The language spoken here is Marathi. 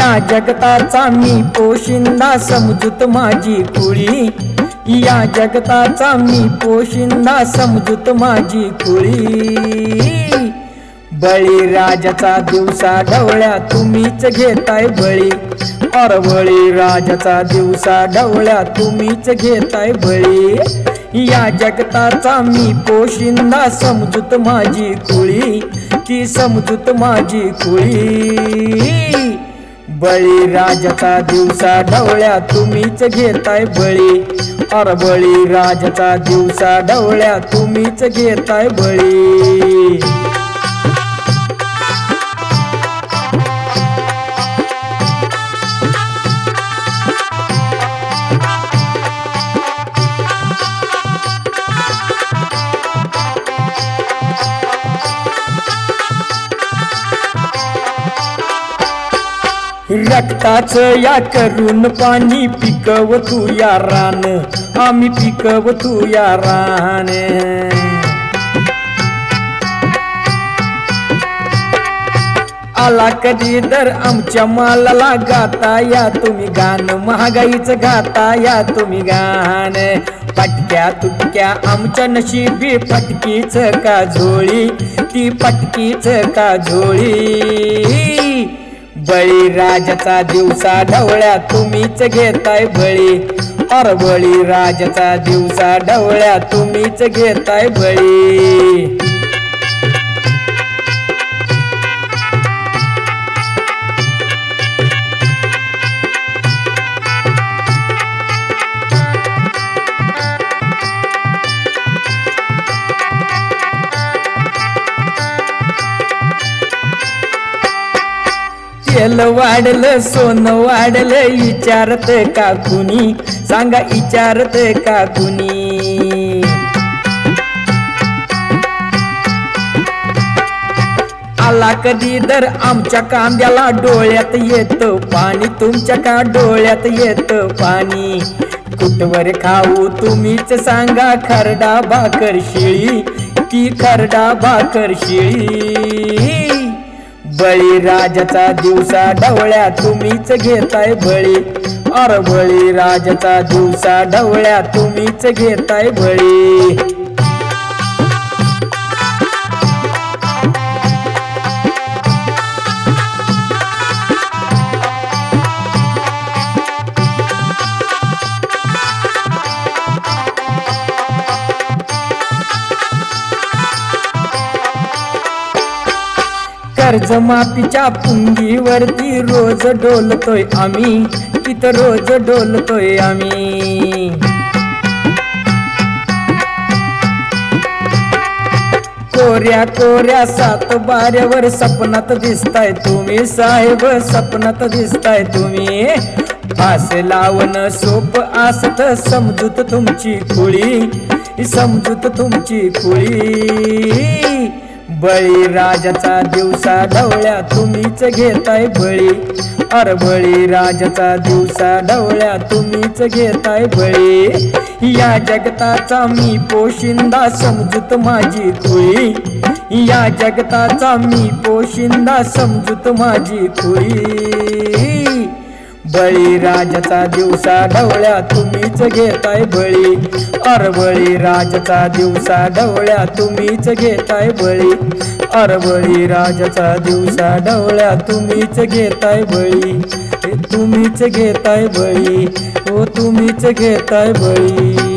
या जगताचा मी पोशिंदा समजूत माझी कुळी, या जगताचा मी पोशिंदा समजूत माझी कुळी। बळीराजाचा दिवसा ढवळ्या तुम्हीच घेताय बळी, और बळीराजाचा दिवसा ढवळ्या तुम्हीच घेताय बळी। या जगताचा मी पोशिंदा समजूत माझी कुळी, ती समजूत माझी कुळी। बळीराजाचा दिवसा ढवळ्या तुम्हीच घेताय बळी, और बळीराजाचा दिवसा ढवळ्या तुम्हीच घेताय बळी। रक्ताच या करून पाणी पिकव तू या रान, आम्ही पिकव तू या रान। आला कधी दर आमच्या मालाला गाता या तुम्ही गाणं, महागाईच गाता या तुम्ही गाण। पटक्या तुटक्या आमच्या नशिबी फटकीच का झोळी, ती फटकीच का झोळी। बळीराजाचा दिवसा ढवळ्या तुम्हीच घेताय बळी, और बळीराजाचा दिवसा ढवळ्या तुम्हीच घेताय बळी। तेल वाढलं सोनं वाढलं विचारत का कुणी, सांगा विचारत का कुणी। आला कधी दर आमच्या कांद्याला डोळ्यात येत पाणी, तुमच्या का डोळ्यात येत पाणी। कुठवर खाऊ तुम्हीच सांगा खरडा भाकर शिळी, ती खरडा भाकर शिळी। बळीराजाचा दिवसा ढवळ्या तुम्हीच घेताय बळी, और बळीराजाचा दिवसा ढवळ्या तुम्हीच घेताय बळी। कर्जमाफीच्या पुंगीवरती रोज डोलतोय आम्ही, तिथं रोज डोलतोय आम्ही। कोऱ्या कोऱ्या सात बाऱ्यावर सपनात दिसताय तुम्ही साहेब, सपनात दिसताय तुम्ही। फास लावणं सोप असत समजूत तुमची कुळी, समजूत तुमची कुळी। बळीराजाचा दिवसा ढवळ्या तुम्हीच घेताय बळी, और बळीराजाचा दिवसा ढवळ्या तुम्हीच घेताय बळी। या जगताचा मी पोशिंदा समजूत माझी कुळी, या जगताचा मी पोशिंदा समजूत माझी कुळी। बळीराजाचा दिवसा ढवळ्या तुम्हीच घेताय बळी, और बळीराजाचा दिवसा ढवळ्या तुम्हीच घेताय बळी, और बळीराजाचा दिवसा ढवळ्या तुम्हीच घेताय बळी। तुम्हीच घेताय बळी, ओ तुम्हीच घेताय बळी।